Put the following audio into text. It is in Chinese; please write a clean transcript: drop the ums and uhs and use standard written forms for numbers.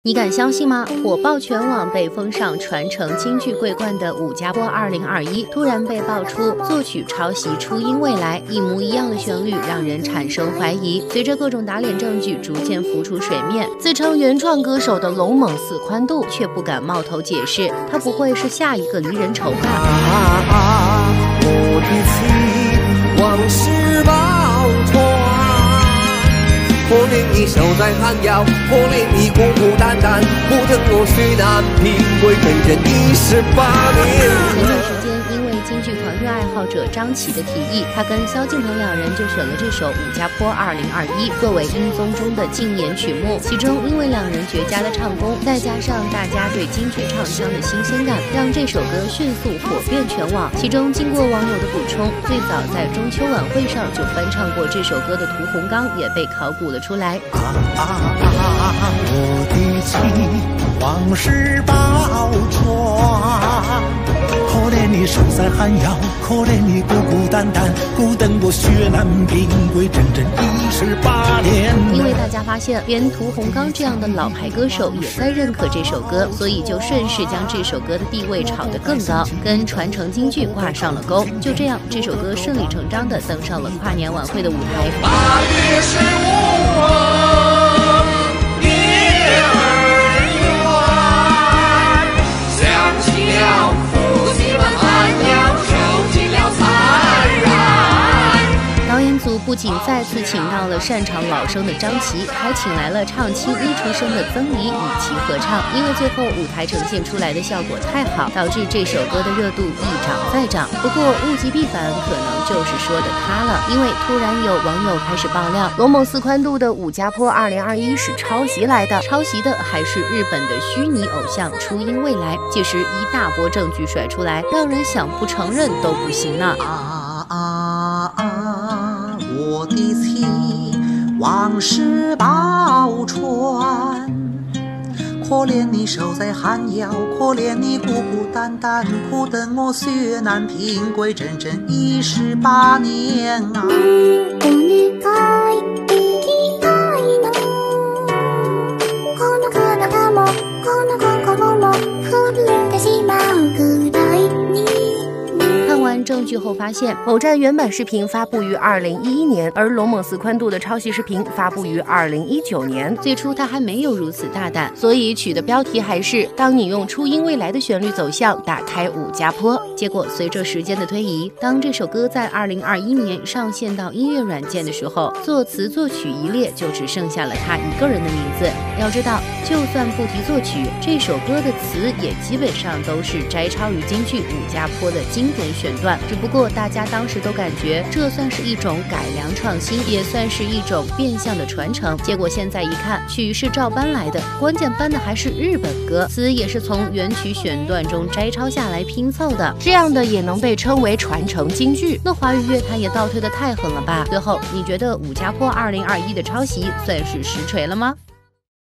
你敢相信吗？火爆全网被封上传承京剧桂冠的武家坡2021突然被爆出作曲抄袭初音未来，一模一样的旋律让人产生怀疑。随着各种打脸证据逐渐浮出水面，自称原创歌手的龙猛四宽度却不敢冒头解释，他不会是下一个离人愁吧？ 我的情往事报传。可怜你守在寒窑，可怜你孤孤单单，不等我学南平归真正28年。 前段时间因为京剧狂热爱好者张琪的提议，他跟萧敬腾两人就选了这首《武家坡2021》作为音综中的竞演曲目。其中因为两人绝佳的唱功，再加上大家对京剧唱腔的新鲜感，让这首歌迅速火遍全网。其中经过网友的补充，最早在中秋晚会上就翻唱过这首歌的屠洪刚也被考古了出来。 我的情往事报传，可怜你守在寒窑，可怜你孤孤单单，孤等我学南平归真正28年。 因为大家发现连屠洪刚这样的老牌歌手也在认可这首歌，所以就顺势将这首歌的地位炒得更高，跟传承京剧挂上了钩。就这样，这首歌顺理成章地登上了跨年晚会的舞台。 8月15日不仅再次请到了擅长老生的张琪，还请来了唱青衣出身的曾黎与其合唱。因为最后舞台呈现出来的效果太好，导致这首歌的热度一涨再涨。不过物极必反，可能就是说的他了，因为突然有网友开始爆料，龙猛四宽度的武家坡2021是抄袭来的，抄袭的还是日本的虚拟偶像初音未来。届时一大波证据甩出来，让人想不承认都不行呢。 我的情往事报传，可怜你守在寒窑，可怜你孤孤单单，苦等我学南平归真正28年啊。 证据后发现，某站原版视频发布于2011年，而龙猛四宽度的抄袭视频发布于2019年。最初他还没有如此大胆，所以取的标题还是当你用初音未来的旋律走向打开武家坡。结果随着时间的推移，当这首歌在2021年上线到音乐软件的时候，作词作曲一列就只剩下了他一个人的名字。要知道，就算不提作曲，这首歌的词也基本上都是摘抄于京剧武家坡的经典选段。只不过大家当时都感觉这算是一种改良创新，也算是一种变相的传承。结果现在一看，曲是照搬来的，关键搬的还是日本歌，词也是从原曲选段中摘抄下来拼凑的，这样的也能被称为传承京剧？那华语乐坛也倒退的太狠了吧？最后，你觉得武家坡2021的抄袭算是实锤了吗？